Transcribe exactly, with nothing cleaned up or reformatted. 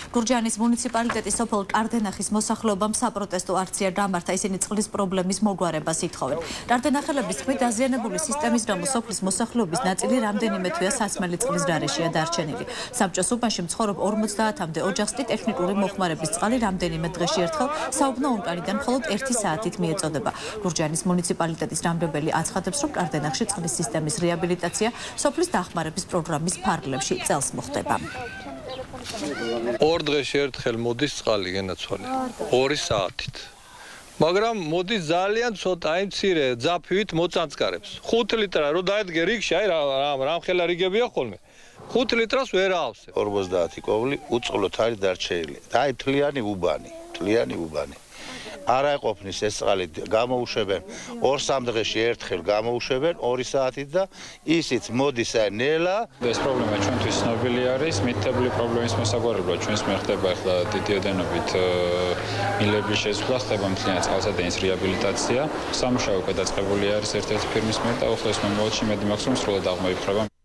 გურჯაანის მუნიციპალიტეტის სოფელ კარდენახის მოსახლეობამ საპროტესო აქცია გამართა, ისინი წყლის პრობლემის მოგვარებას ითხოვენ. კარდენახელების თქმით, დაზიანებული სისტემის გამო სოფლის მოსახლეობის ნაწილი რამდენიმე თვეა სასმელი წყლის გარეშეა დარჩენილი. საბჭოს უბანში მცხოვრებ ორმოცდაათამდე ოჯახს კი ტექნიკური მოხმარების წყალი რამდენიმე დღეში ერთხელ საუბნო უნკარიდან მხოლოდ ერთი საათით მიეწოდება. გურჯაანის მუნიციპალიტეტის რამდენიმე აცხადებს, რომ კარდენახში წყლის სისტემის რეაბილიტაცია სოფლის დახმარების პროგრამის ფარგლებში წელს მოხდება. ორ დღეში ერთხელ მოდის წყალი გენაცვალე ორი საათით. მაგრამ მოდის ძალიან ცოტა, აი მცირე ძაფივით მოწანწკარებს. ხუთი ლიტრა რო დაედგე რიგში, აი რამხელა რიგებია ხოლმე. ხუთი ლიტრას ვერ ავსებ. ორმოცდაათი კოვლი უწყლოდ არის დარჩენილი. და აი თლიანი უბანი, თლიანი უბანი. არა ეყოფნის ეს წყალი გამოუშვებენ ორ-სამ დღეში ერთხელ გამოუშვებენ ორი საათით და ისიც მოდის აი ნელა. ეს პრობლემა ჩვენთვის ცნობილი არის, მითითებული პრობლემის მოსაგვარებლად ჩვენს მიერ ხდება ახლა დიდი ოდენობით მილების შეცვლა, ხდება მთლიანი წყალსადენის რეაბილიტაცია. სამუშაო გადაწყებული არის ერთ-ერთი ფირმის მიერ და უახლოეს მომავალში მედი მაქვს რომ სრულად აღმოიფხვრება.